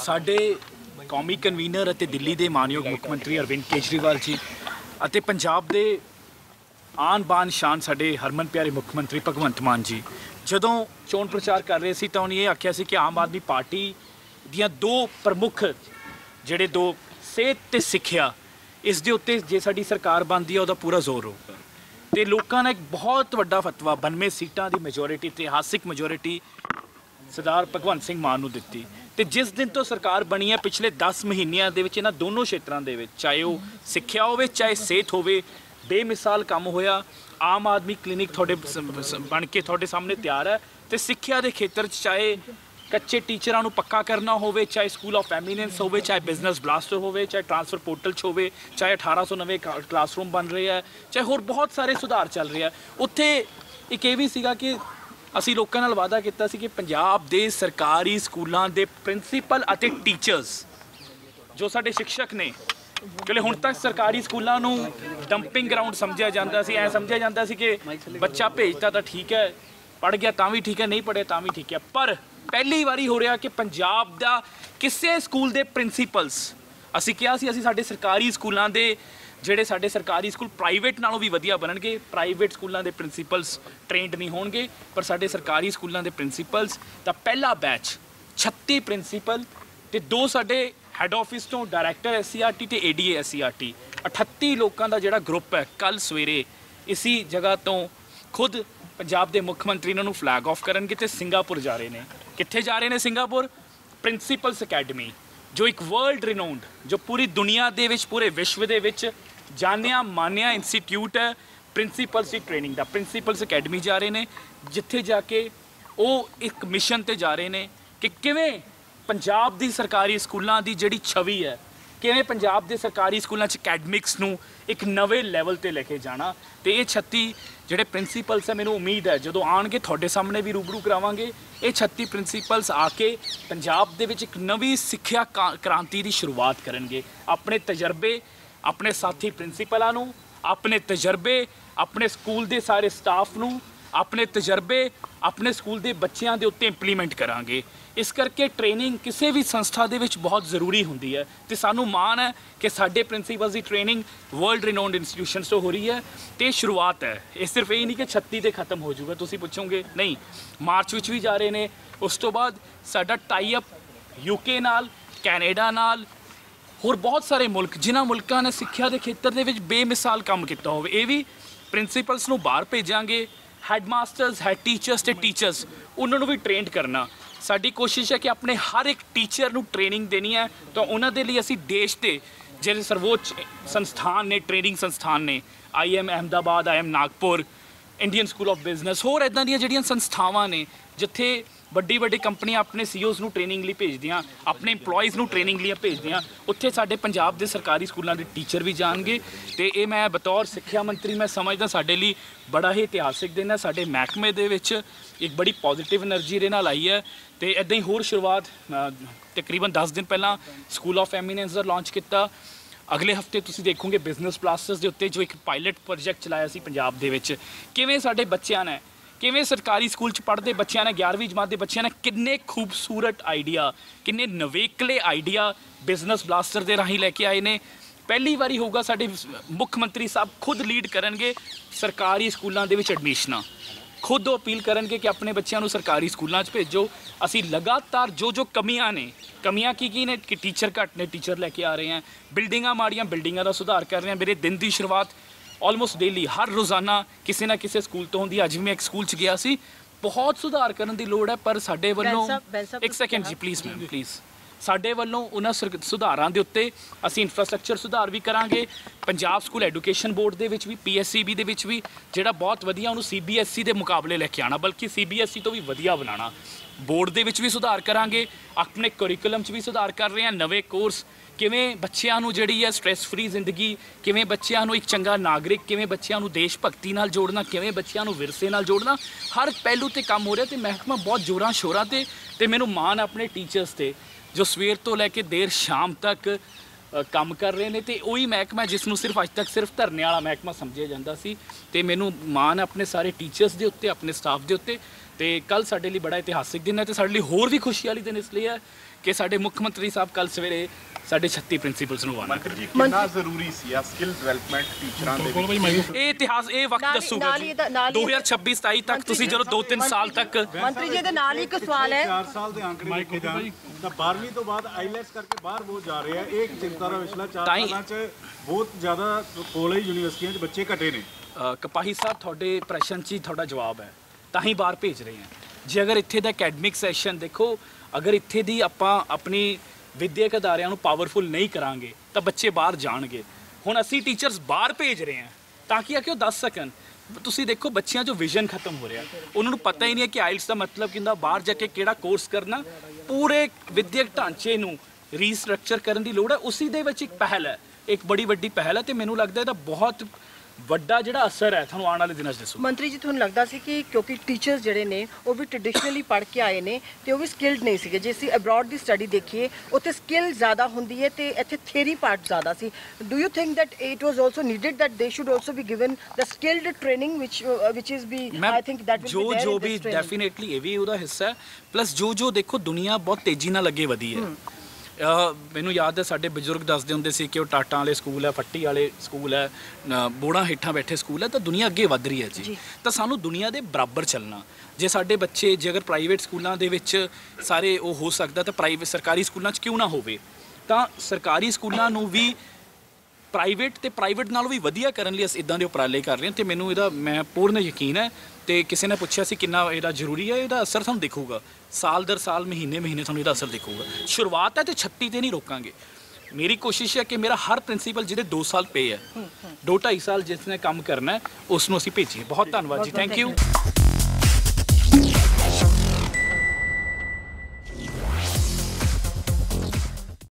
ਸਾਡੇ ਕੌਮੀ ਕਨਵੀਨਰ ਅਤੇ ਦਿੱਲੀ ਦੇ ਮਾਨਯੋਗ ਮੁੱਖ ਮੰਤਰੀ ਅਰਵਿੰਦ ਕੇਜਰੀਵਾਲ ਜੀ ਅਤੇ ਪੰਜਾਬ ਦੇ ਆਨ ਬਾਨ ਸ਼ਾਨ ਸਾਡੇ ਹਰਮਨ ਪਿਆਰੇ ਮੁੱਖ ਮੰਤਰੀ ਭਗਵੰਤ ਮਾਨ ਜੀ ਜਦੋਂ ਚੋਣ ਪ੍ਰਚਾਰ ਕਰ ਰਹੇ ਸੀ ਤਾਂ ਉਹਨੇ ਇਹ ਆਖਿਆ ਸੀ ਕਿ ਆਮ ਆਦਮੀ ਪਾਰਟੀ ਦੀਆਂ ਦੋ ਪ੍ਰਮੁੱਖ ਜਿਹੜੇ ਦੋ ਸਿਹਤ ਤੇ ਸਿੱਖਿਆ ਇਸ ਦੇ ਉੱਤੇ ਜੇ ਸਾਡੀ ਸਰਕਾਰ ਬਣਦੀ ਹੈ ਉਹਦਾ ਪੂਰਾ ਜ਼ੋਰ ਹੋਊਗਾ। ਤੇ ਲੋਕਾਂ ਨੇ ਇੱਕ ਬਹੁਤ ਵੱਡਾ ਫਤਵਾ 92 ਸੀਟਾਂ ਦੀ ਮੈਜੋਰਿਟੀ ਇਤਿਹਾਸਿਕ ਮੈਜੋਰਿਟੀ ਸਰਦਾਰ ਭਗਵੰਤ ਸਿੰਘ ਮਾਨ ਨੂੰ ਦਿੱਤੀ। ਤੇ ਜਿਸ ਦਿਨ ਤੋਂ ਸਰਕਾਰ ਬਣੀ ਹੈ ਪਿਛਲੇ 10 ਮਹੀਨਿਆਂ ਦੇ ਵਿੱਚ ਇਹਨਾਂ ਦੋਨੋਂ ਖੇਤਰਾਂ ਦੇ ਵਿੱਚ ਚਾਹੇ ਉਹ ਸਿੱਖਿਆ ਹੋਵੇ ਚਾਹੇ ਸਿਹਤ ਹੋਵੇ ਬੇਮਿਸਾਲ ਕੰਮ ਹੋਇਆ। ਆਮ ਆਦਮੀ ਕਲੀਨਿਕ ਤੁਹਾਡੇ ਬਣ ਕੇ ਤੁਹਾਡੇ ਸਾਹਮਣੇ ਤਿਆਰ ਹੈ ਤੇ ਸਿੱਖਿਆ ਦੇ ਖੇਤਰ 'ਚ ਚਾਹੇ ਕੱਚੇ ਟੀਚਰਾਂ ਨੂੰ ਪੱਕਾ ਕਰਨਾ ਹੋਵੇ ਚਾਹੇ ਸਕੂਲ ਆਫ ਐਮੀਨੈਂਸ ਹੋਵੇ ਚਾਹੇ ਬਿਜ਼ਨਸ ਬਲਾਸਟਰ ਹੋਵੇ ਚਾਹੇ ਟ੍ਰਾਂਸਫਰ ਪੋਰਟਲ 'ਚ ਹੋਵੇ ਚਾਹੇ 1800 ਨਵੇਂ ਕਲਾਸਰੂਮ ਬਣ ਰਹੇ ਹੈ ਚਾਹੇ ਹੋਰ ਬਹੁਤ ਸਾਰੇ ਸੁਧਾਰ ਚੱਲ ਰਹੇ ਆ। ਉੱਥੇ ਇੱਕ ਇਹ ਵੀ ਸੀਗਾ ਕਿ ਅਸੀਂ ਲੋਕਾਂ ਨਾਲ ਵਾਅਦਾ ਕੀਤਾ ਸੀ ਕਿ ਪੰਜਾਬ ਦੇ ਸਰਕਾਰੀ ਸਕੂਲਾਂ ਦੇ ਪ੍ਰਿੰਸੀਪਲ ਅਤੇ ਟੀਚਰਸ ਜੋ ਸਾਡੇ ਸਿੱਖਿਅਕ ਨੇ ਕਿਉਂਕਿ ਹੁਣ ਤੱਕ ਸਰਕਾਰੀ ਸਕੂਲਾਂ ਨੂੰ ਡੰਪਿੰਗ ਗਰਾਊਂਡ ਸਮਝਿਆ ਜਾਂਦਾ ਸੀ। ਐਂ ਸਮਝਿਆ ਜਾਂਦਾ ਸੀ ਕਿ ਬੱਚਾ ਭੇਜਤਾ ਤਾਂ ਠੀਕ ਹੈ ਪੜ੍ਹ ਗਿਆ ਤਾਂ ਵੀ ਠੀਕ ਹੈ ਨਹੀਂ ਪੜ੍ਹਿਆ ਤਾਂ ਵੀ ਠੀਕ ਹੈ। ਪਰ ਪਹਿਲੀ ਵਾਰੀ ਹੋ ਰਿਹਾ ਕਿ ਪੰਜਾਬ ਦਾ ਕਿਸੇ ਸਕੂਲ ਦੇ ਪ੍ਰਿੰਸੀਪਲਸ ਅਸੀਂ ਕਿਹਾ ਸੀ ਅਸੀਂ ਸਾਡੇ ਸਰਕਾਰੀ ਸਕੂਲਾਂ ਦੇ ਜਿਹੜੇ ਸਾਡੇ ਸਰਕਾਰੀ ਸਕੂਲ ਪ੍ਰਾਈਵੇਟ ਨਾਲੋਂ ਵੀ ਵਧੀਆ ਬਣਨਗੇ। ਪ੍ਰਾਈਵੇਟ ਸਕੂਲਾਂ ਦੇ ਪ੍ਰਿੰਸੀਪਲਸ ਟ੍ਰੇਨਡ ਨਹੀਂ ਹੋਣਗੇ ਪਰ ਸਾਡੇ ਸਰਕਾਰੀ ਸਕੂਲਾਂ ਦੇ ਪ੍ਰਿੰਸੀਪਲਸ ਦਾ ਪਹਿਲਾ ਬੈਚ 36 ਪ੍ਰਿੰਸੀਪਲ ਤੇ 2 ਸਾਡੇ ਹੈੱਡ ਆਫਿਸ ਤੋਂ ਡਾਇਰੈਕਟਰ SCRT ਤੇ ADA SCRT 38 ਲੋਕਾਂ ਦਾ ਜਿਹੜਾ ਗਰੁੱਪ ਹੈ ਕੱਲ ਸਵੇਰੇ ਇਸੀ ਜਗ੍ਹਾ ਤੋਂ ਖੁਦ ਪੰਜਾਬ ਦੇ ਮੁੱਖ ਮੰਤਰੀ ਇਹਨਾਂ ਨੂੰ ਫਲੈਗ ਆਫ ਕਰਨਗੇ ਤੇ ਸਿੰਗਾਪੁਰ ਜਾ ਰਹੇ ਨੇ। ਕਿੱਥੇ ਜਾ ਰਹੇ ਨੇ ਸਿੰਗਾਪੁਰ? ਪ੍ਰਿੰਸੀਪਲਸ ਅਕੈਡਮੀ ਜੋ ਇੱਕ ਵਰਲਡ ਰਿਨਾਊਂਡ ਜੋ ਪੂਰੀ ਦੁਨੀਆ ਦੇ ਵਿੱਚ ਪੂਰੇ ਵਿਸ਼ਵ ਦੇ ਵਿੱਚ ਜਾਣਿਆ ਮਾਨਿਆ ਇੰਸਟੀਟਿਊਟ ਹੈ ਪ੍ਰਿੰਸੀਪਲਸ ਦੀ ਟ੍ਰੇਨਿੰਗ ਦਾ। ਪ੍ਰਿੰਸੀਪਲਸ ਅਕੈਡਮੀ ਜਾ ਰਹੇ ਨੇ ਜਿੱਥੇ ਜਾ ਕੇ ਉਹ ਇੱਕ ਮਿਸ਼ਨ ਤੇ ਜਾ ਰਹੇ ਨੇ ਕਿ ਕਿਵੇਂ ਪੰਜਾਬ ਦੀ ਸਰਕਾਰੀ ਸਕੂਲਾਂ ਦੀ ਜਿਹੜੀ ਛਵੀ ਹੈ ਕਿਵੇਂ ਪੰਜਾਬ ਦੇ ਸਰਕਾਰੀ ਸਕੂਲਾਂ 'ਚ ਅਕੈਡਮਿਕਸ ਨੂੰ ਇੱਕ ਨਵੇਂ ਲੈਵਲ ਤੇ ਲੈ ਕੇ ਜਾਣਾ। ਤੇ ਇਹ 36 ਜਿਹੜੇ ਪ੍ਰਿੰਸੀਪਲਸ ਹੈ ਮੈਨੂੰ ਉਮੀਦ ਹੈ ਜਦੋਂ ਆਉਣਗੇ ਤੁਹਾਡੇ ਸਾਹਮਣੇ ਵੀ ਰੂਬਰੂ ਕਰਾਵਾਂਗੇ। ਇਹ 36 ਪ੍ਰਿੰਸੀਪਲਸ ਆ ਕੇ ਪੰਜਾਬ ਦੇ ਵਿੱਚ ਇੱਕ ਨਵੀਂ ਸਿੱਖਿਆ ਕ੍ਰਾਂਤੀ ਦੀ ਸ਼ੁਰੂਆਤ ਕਰਨਗੇ। ਆਪਣੇ ਤਜਰਬੇ ਆਪਣੇ ਸਾਥੀ ਪ੍ਰਿੰਸੀਪਲਾਂ ਨੂੰ ਆਪਣੇ ਤਜਰਬੇ ਆਪਣੇ ਸਕੂਲ ਦੇ ਸਾਰੇ ਸਟਾਫ ਨੂੰ ਆਪਣੇ ਤਜਰਬੇ ਆਪਣੇ ਸਕੂਲ ਦੇ ਬੱਚਿਆਂ ਦੇ ਉੱਤੇ ਇੰਪਲੀਮੈਂਟ ਕਰਾਂਗੇ। ਇਸ ਕਰਕੇ ਟ੍ਰੇਨਿੰਗ ਕਿਸੇ ਵੀ ਸੰਸਥਾ ਦੇ ਵਿੱਚ ਬਹੁਤ ਜ਼ਰੂਰੀ ਹੁੰਦੀ ਹੈ ਤੇ ਸਾਨੂੰ ਮਾਣ ਹੈ ਕਿ ਸਾਡੇ ਪ੍ਰਿੰਸੀਪਲਸ ਦੀ ਟ੍ਰੇਨਿੰਗ ਵਰਲਡ ਰਿਨਾਊਂਡ ਇੰਸਟੀਟਿਊਸ਼ਨਸ ਤੋਂ ਹੋ ਰਹੀ ਹੈ ਤੇ ਸ਼ੁਰੂਆਤ ਹੈ। ਇਹ ਸਿਰਫ ਇਹ ਨਹੀਂ ਕਿ 36 ਤੇ ਖਤਮ ਹੋ ਜਾਊਗਾ। ਤੁਸੀਂ ਪੁੱਛੋਗੇ ਨਹੀਂ ਮਾਰਚ ਵਿੱਚ ਵੀ ਜਾ ਰਹੇ ਨੇ। ਉਸ ਤੋਂ ਬਾਅਦ ਸਾਡਾ ਟਾਈ ਅਪ UK ਨਾਲ ਕੈਨੇਡਾ ਨਾਲ ਹੋਰ ਬਹੁਤ ਸਾਰੇ ਮੁਲਕ ਜਿਨ੍ਹਾਂ ਮੁਲਕਾਂ ਨੇ ਸਿੱਖਿਆ ਦੇ ਖੇਤਰ ਦੇ ਵਿੱਚ ਬੇਮਿਸਾਲ ਕੰਮ ਕੀਤਾ ਹੋਵੇ ਇਹ ਵੀ ਪ੍ਰਿੰਸੀਪਲਸ ਨੂੰ ਬਾਹਰ ਭੇਜਾਂਗੇ। ਹੈੱਡ ਮਾਸਟਰਸ ਹੈੱਡ ਟੀਚਰਸ ਤੇ ਟੀਚਰਸ ਉਹਨਾਂ ਨੂੰ ਵੀ ਟ੍ਰੇਨਡ ਕਰਨਾ। ਸਾਡੀ ਕੋਸ਼ਿਸ਼ ਹੈ ਕਿ ਆਪਣੇ ਹਰ ਇੱਕ ਟੀਚਰ ਨੂੰ ਟ੍ਰੇਨਿੰਗ ਦੇਣੀ ਹੈ ਤਾਂ ਉਹਨਾਂ ਦੇ ਲਈ ਅਸੀਂ ਦੇਸ਼ ਦੇ ਜਿਹੜੇ ਸਰਵੋੱਚ ਸੰਸਥਾਨ ਨੇ ਟ੍ਰੇਨਿੰਗ ਸੰਸਥਾਨ ਨੇ IIM Ahmedabad IIM Nagpur Indian school of business ਹੋਰ ਇੱਦਾਂ ਦੀਆਂ ਜਿਹੜੀਆਂ ਸੰਸਥਾਵਾਂ ਨੇ ਜਿੱਥੇ ਵੱਡੀ ਕੰਪਨੀਆਂ ਆਪਣੇ CEOs ਨੂੰ ਟ੍ਰੇਨਿੰਗ ਲਈ ਭੇਜਦੀਆਂ ਆਪਣੇ EMPLOYEES ਨੂੰ ਟ੍ਰੇਨਿੰਗ ਲਈ ਭੇਜਦੀਆਂ ਉੱਥੇ ਸਾਡੇ ਪੰਜਾਬ ਦੇ ਸਰਕਾਰੀ ਸਕੂਲਾਂ ਦੇ ਟੀਚਰ ਵੀ ਜਾਣਗੇ। ਤੇ ਇਹ ਮੈਂ ਬਤੌਰ ਸਿੱਖਿਆ ਮੰਤਰੀ ਮੈਂ ਸਮਝਦਾ ਸਾਡੇ ਲਈ ਬੜਾ ਹੀ ਇਤਿਹਾਸਿਕ ਦਿਨ ਹੈ। ਸਾਡੇ ਮਹਿਕਮੇ ਦੇ ਵਿੱਚ ਇੱਕ ਬੜੀ ਪੋਜ਼ਿਟਿਵ એનર્ਜੀ ਦੇ ਨਾਲ ਆਈ ਹੈ ਤੇ ਇੱਦਾਂ ਹੀ ਹੋਰ ਸ਼ੁਰੂਆਤ ਤਕਰੀਬਨ 10 ਦਿਨ ਪਹਿਲਾਂ ਸਕੂਲ ਆਫ ਐਮੀਨੈਂਸ ਦਾ ਲਾਂਚ ਕੀਤਾ। ਅਗਲੇ ਹਫਤੇ ਤੁਸੀਂ ਦੇਖੋਗੇ ਬਿਜ਼ਨਸ ਬਲਾਸਟਰਸ ਦੇ ਉੱਤੇ ਜੋ ਇੱਕ ਪਾਇਲਟ ਪ੍ਰੋਜੈਕਟ ਚਲਾਇਆ ਸੀ ਪੰਜਾਬ ਦੇ ਵਿੱਚ ਕਿਵੇਂ ਸਾਡੇ ਬੱਚਿਆਂ ਨੇ ਕਿਵੇਂ ਸਰਕਾਰੀ ਸਕੂਲ 'ਚ ਪੜ੍ਹਦੇ ਬੱਚਿਆਂ ਨੇ 11ਵੀਂ ਜਮਾਤ ਦੇ ਬੱਚਿਆਂ ਨੇ ਕਿੰਨੇ ਖੂਬਸੂਰਤ ਆਈਡੀਆ ਕਿੰਨੇ ਨਵੇਕਲੇ ਆਈਡੀਆ ਬਿਜ਼ਨਸ ਬਲਾਸਟਰ ਦੇ ਰਾਹੀਂ ਲੈ ਕੇ ਆਏ ਨੇ। ਪਹਿਲੀ ਵਾਰੀ ਹੋਊਗਾ ਸਾਡੇ ਮੁੱਖ ਮੰਤਰੀ ਸਾਹਿਬ ਖੁਦ ਲੀਡ ਕਰਨਗੇ ਸਰਕਾਰੀ ਸਕੂਲਾਂ ਦੇ ਵਿੱਚ ਐਡਮਿਸ਼ਨਾਂ ਖੁਦ ਉਹ ਅਪੀਲ ਕਰਨਗੇ ਕਿ ਆਪਣੇ ਬੱਚਿਆਂ ਨੂੰ ਸਰਕਾਰੀ ਸਕੂਲਾਂ 'ਚ ਭੇਜੋ। ਅਸੀਂ ਲਗਾਤਾਰ ਜੋ ਕਮੀਆਂ ਨੇ ਕਮੀਆਂ ਕੀ ਨੇ ਕਿ ਟੀਚਰ ਘੱਟ ਨੇ ਟੀਚਰ ਲੈ ਕੇ ਆ ਰਹੇ ਹਾਂ ਬਿਲਡਿੰਗਾਂ ਮਾੜੀਆਂ ਬਿਲਡਿੰਗਾਂ ਦਾ ਸੁਧਾਰ ਕਰ ਰਹੇ ਹਾਂ। ਮੇਰੇ ਦਿਨ ਦੀ ਸ਼ੁਰੂਆਤ ਆਲਮੋਸਟ ਡੇਲੀ ਹਰ ਰੋਜ਼ਾਨਾ ਕਿਸੇ ਨਾ ਕਿਸੇ ਸਕੂਲ ਤੋਂ ਹੁੰਦੀ। ਅੱਜ ਵੀ ਮੈਂ ਇੱਕ ਸਕੂਲ 'ਚ ਗਿਆ ਸੀ। ਬਹੁਤ ਸੁਧਾਰ ਕਰਨ ਦੀ ਲੋੜ ਹੈ ਪਰ ਸਾਡੇ ਵੱਲੋਂ ਇੱਕ ਸੈਕਿੰਡ ਜੀ ਪਲੀਜ਼ ਮੈਮ ਪਲੀਜ਼ ਸਾਡੇ ਵੱਲੋਂ ਉਹਨਾਂ ਸੁਧਾਰਾਂ ਦੇ ਉੱਤੇ ਅਸੀਂ ਇਨਫਰਾਸਟ੍ਰਕਚਰ ਸੁਧਾਰ ਵੀ ਕਰਾਂਗੇ। ਪੰਜਾਬ ਸਕੂਲ ਐਜੂਕੇਸ਼ਨ ਬੋਰਡ ਦੇ ਵਿੱਚ ਵੀ PSEB ਦੇ ਵਿੱਚ ਵੀ ਜਿਹੜਾ ਬਹੁਤ ਵਧੀਆ ਉਹਨੂੰ CBSE ਦੇ ਮੁਕਾਬਲੇ ਲੈ ਕੇ ਆਉਣਾ ਬਲਕਿ CBSE ਤੋਂ ਵੀ ਵਧੀਆ ਬਣਾਉਣਾ। ਬੋਰਡ ਦੇ ਵਿੱਚ ਵੀ ਸੁਧਾਰ ਕਰਾਂਗੇ ਆਪਣੇ ਕਰਿਕੂਲਮ 'ਚ ਵੀ ਸੁਧਾਰ ਕਰ ਰਹੇ ਹਾਂ। ਨਵੇਂ ਕੋਰਸ ਕਿਵੇਂ ਬੱਚਿਆਂ ਨੂੰ ਜਿਹੜੀ ਹੈ ਸਟ੍ਰੈਸ ਫਰੀ ਜ਼ਿੰਦਗੀ ਕਿਵੇਂ ਬੱਚਿਆਂ ਨੂੰ ਇੱਕ ਚੰਗਾ ਨਾਗਰਿਕ ਕਿਵੇਂ ਬੱਚਿਆਂ ਨੂੰ ਦੇਸ਼ ਭਗਤੀ ਨਾਲ ਜੋੜਨਾ ਕਿਵੇਂ ਬੱਚਿਆਂ ਨੂੰ ਵਿਰਸੇ ਨਾਲ ਜੋੜਨਾ ਹਰ ਪਹਿਲੂ ਤੇ ਕੰਮ ਹੋ ਰਿਹਾ ਤੇ ਮਹਿਕਮਾ ਬਹੁਤ ਜ਼ੋਰਾਂ ਸ਼ੋਰਾਂ ਤੇ ਮੈਨੂੰ ਮਾਣ ਆਪਣੇ ਟੀਚਰਸ ਤੇ ਜੋ ਸਵੇਰ ਤੋਂ ਲੈ ਕੇ ਦੇਰ ਸ਼ਾਮ ਤੱਕ ਕੰਮ ਕਰ ਰਹੇ ਨੇ ਤੇ ਉਹੀ ਮਹਿਕਮਾ ਜਿਸ ਨੂੰ ਸਿਰਫ ਅੱਜ ਤੱਕ ਸਿਰਫ ਧਰਨੇ ਵਾਲਾ ਮਹਿਕਮਾ ਸਮਝਿਆ ਜਾਂਦਾ ਸੀ ਤੇ ਮੈਨੂੰ ਮਾਣ ਆਪਣੇ ਸਾਰੇ ਟੀਚਰਸ ਦੇ ਉੱਤੇ ਆਪਣੇ ਸਟਾਫ ਦੇ ਉੱਤੇ ਤੇ ਕੱਲ ਸਾਡੇ ਲਈ ਬੜਾ ਇਤਿਹਾਸਿਕ ਦਿਨ ਹੈ ਤੇ ਸਾਡੇ ਲਈ ਹੋਰ ਵੀ ਖੁਸ਼ੀ ਵਾਲੀ ਦਿਨ ਇਸ ਲਈ ਹੈ ਕਿ ਸਾਡੇ ਮੁੱਖ ਮੰਤਰੀ ਸਾਹਿਬ ਕੱਲ ਸਵੇਰੇ ਸਾਡੇ 36 ਪ੍ਰਿੰਸੀਪਲਸ ਨੂੰ ਆਉਣਾ। ਮੰਤਰੀ ਜੀ ਕਿੰਨਾ ਜ਼ਰੂਰੀ ਸੀ ਆ ਸਕਿੱਲ ਡਿਵੈਲਪਮੈਂਟ ਟੀਚਰਾਂ ਦੇ ਵਿੱਚ? ਇਹ ਇਤਿਹਾਸ ਇਹ ਵਕਤ ਦੱਸੂਗਾ ਜੀ 2026-27 ਤੱਕ ਤੁਸੀਂ ਜਦੋਂ 2-3 ਸਾਲ ਤੱਕ। ਮੰਤਰੀ ਜੀ ਦੇ ਨਾਲ ਹੀ ਇੱਕ ਸਵਾਲ ਹੈ, 4 ਸਾਲ ਦੇ ਅੰਕੜੇ ਦੇਖੇ ਜਾਣ ਤਾਂ 12ਵੀਂ ਤੋਂ ਬਾਅਦ ਆਈਲੈਟਸ ਕਰਕੇ ਬਾਹਰ ਬਹੁਤ ਜਾ ਰਹੇ ਆ। ਇਹ ਇੱਕ ਚਿੰਤਾ ਦਾ ਵਿਸ਼ਾ 4 ਸਾਲਾਂ 'ਚ ਬਹੁਤ ਜ਼ਿਆਦਾ ਕਾਲਜ ਯੂਨੀਵਰਸਿਟੀਆਂ 'ਚ ਬੱਚੇ ਘਟੇ ਨੇ। ਕਪਾਹੀ ਸਾਹਿਬ ਤੁਹਾਡੇ ਪ੍ਰਸ਼ਨ 'ਚ ਹੀ ਤੁਹਾਡਾ ਜਵਾਬ ਹੈ, ਤਾਂ ਹੀ ਬਾਹਰ ਭੇਜ ਰਹੇ ਹਾਂ। ਜੇ ਅਗਰ ਇੱਥੇ ਦਾ ਅਕੈਡਮਿਕ ਸੈਸ਼ਨ ਦੇਖੋ, ਅਗਰ ਇੱਥੇ ਦੀ ਆਪਾਂ ਆਪਣੀ ਵਿਦਿਅਕ ਅਦਾਰਿਆਂ ਨੂੰ ਪਾਵਰਫੁਲ ਨਹੀਂ ਕਰਾਂਗੇ ਤਾਂ ਬੱਚੇ ਬਾਹਰ ਜਾਣਗੇ। ਹੁਣ ਅਸੀਂ ਟੀਚਰਸ ਬਾਹਰ ਭੇਜ ਰਹੇ ਹਾਂ ਤਾਂ ਕਿ ਆ ਕਿ ਉਹ ਦੱਸ ਸਕਣ। ਤੁਸੀਂ ਦੇਖੋ ਬੱਚਿਆਂ 'ਚੋਂ ਵਿਜ਼ਨ ਖਤਮ ਹੋ ਰਿਹਾ, ਉਹਨਾਂ ਨੂੰ ਪਤਾ ਹੀ ਨਹੀਂ ਹੈ ਕਿ ਆਇਲਸ ਦਾ ਮਤਲਬ ਕਿੰਦਾ, ਬਾਹਰ ਜਾ ਕੇ ਕਿਹੜਾ ਕੋਰਸ ਕਰਨਾ। ਪੂਰੇ ਵਿਦਿਅਕ ਢਾਂਚੇ ਨੂੰ ਰੀਸਟਰਕਚਰ ਕਰਨ ਦੀ ਲੋੜ ਹੈ। ਉਸੇ ਦੇ ਵਿੱਚ ਇੱਕ ਪਹਿਲ ਹੈ, ਇੱਕ ਬੜੀ ਵੱਡੀ ਪਹਿਲ ਹੈ ਤੇ ਮੈਨੂੰ ਲੱਗਦਾ ਇਹਦਾ ਬਹੁਤ ਵੱਡਾ ਜਿਹੜਾ ਅਸਰ ਹੈ ਤੁਹਾਨੂੰ ਆਉਣ ਵਾਲੇ ਦਿਨਾਂ 'ਚ ਦੱਸੋ। ਮੰਤਰੀ ਜੀ ਤੁਹਾਨੂੰ ਲੱਗਦਾ ਸੀ ਕਿ ਕਿਉਂਕਿ ਟੀਚਰਸ ਜਿਹੜੇ ਨੇ ਉਹ ਵੀ ਟ੍ਰੈਡੀਸ਼ਨਲੀ ਪੜ੍ਹ ਕੇ ਆਏ ਨੇ ਤੇ ਉਹ ਵੀ ਸਕਿਲਡ ਨਹੀਂ ਸੀਗੇ। ਜੇ ਅਸੀਂ ਅਬਰੋਡ ਦੀ ਸਟੱਡੀ ਦੇਖੀਏ ਉੱਥੇ ਸਕਿੱਲ ਜ਼ਿਆਦਾ ਹੁੰਦੀ ਹੈ ਤੇ ਇੱਥੇ ਥਿਊਰੀ ਪਾਰਟ ਜ਼ਿਆਦਾ ਸੀ। Do you think that it was also needed that they should also be given the skilled training which is be I think that will be ਜੋ ਵੀ ਡੈਫੀਨੇਟਲੀ ਇਹ ਵੀ ਉਹਦਾ ਹਿੱਸਾ ਹੈ। ਪਲੱਸ ਜੋ ਦੇਖੋ ਦੁਨੀਆ ਬਹੁਤ ਤੇਜ਼ੀ ਨਾਲ ਅੱਗੇ ਵਧੀ ਹੈ। ਮੈਨੂੰ ਯਾਦ ਹੈ ਸਾਡੇ ਬਜ਼ੁਰਗ ਦੱਸਦੇ ਹੁੰਦੇ ਸੀ ਕਿ ਉਹ ਟਾਟਾਂ ਵਾਲੇ ਸਕੂਲ ਹੈ, ਫੱਟੀ ਵਾਲੇ ਸਕੂਲ ਹੈ, ਬੋੜਾਂ ਹੇਠਾਂ ਬੈਠੇ ਸਕੂਲ ਹੈ। ਤਾਂ ਦੁਨੀਆ ਅੱਗੇ ਵੱਧ ਰਹੀ ਹੈ ਜੀ। ਤਾਂ ਸਾਨੂੰ ਦੁਨੀਆ ਦੇ ਬਰਾਬਰ ਚੱਲਣਾ। ਜੇ ਸਾਡੇ ਬੱਚੇ ਜੇ ਅਗਰ ਪ੍ਰਾਈਵੇਟ ਸਕੂਲਾਂ ਦੇ ਵਿੱਚ ਸਾਰੇ ਉਹ ਹੋ ਸਕਦਾ ਤਾਂ ਪ੍ਰਾਈਵੇਟ ਸਰਕਾਰੀ ਸਕੂਲਾਂ 'ਚ ਕਿਉਂ ਨਾ ਹੋਵੇ। ਤਾਂ ਸਰਕਾਰੀ ਸਕੂਲਾਂ ਨੂੰ ਵੀ ਪ੍ਰਾਈਵੇਟ ਨਾਲੋਂ ਵੀ ਵਧੀਆ ਕਰਨ ਲਈ ਅਸੀਂ ਇਦਾਂ ਦੇ ਉਪਰਾਲੇ ਕਰ ਰਹੇ ਹਾਂ ਤੇ ਮੈਨੂੰ ਇਹਦਾ ਮੈਂ ਪੂਰਨ ਯਕੀਨ ਹੈ। ਤੇ ਕਿਸੇ ਨੇ ਪੁੱਛਿਆ ਸੀ ਕਿੰਨਾ ਇਹਦਾ ਜ਼ਰੂਰੀ ਹੈ, ਇਹਦਾ ਅਸਰ ਤੁਹਾਨੂੰ ਦਿਖੂਗਾ ਸਾਲ ਦਰ ਸਾਲ, ਮਹੀਨੇ ਤੁਹਾਨੂੰ ਇਹਦਾ ਅਸਰ ਦਿਖੂਗਾ। ਸ਼ੁਰੂਆਤ ਹੈ ਤੇ 36 ਤੇ ਨਹੀਂ ਰੋਕਾਂਗੇ। ਮੇਰੀ ਕੋਸ਼ਿਸ਼ ਹੈ ਕਿ ਮੇਰਾ ਹਰ ਪ੍ਰਿੰਸੀਪਲ ਜਿਹਦੇ 2 ਸਾਲ ਪਏ ਹੈ, 2-2.5 ਸਾਲ ਜਿਸ ਨੇ ਕੰਮ ਕਰਨਾ ਹੈ ਉਸ ਨੂੰ ਅਸੀਂ ਭੇਜੀਏ। ਬਹੁਤ ਧੰਨਵਾਦ ਜੀ, ਥੈਂਕ ਯੂ।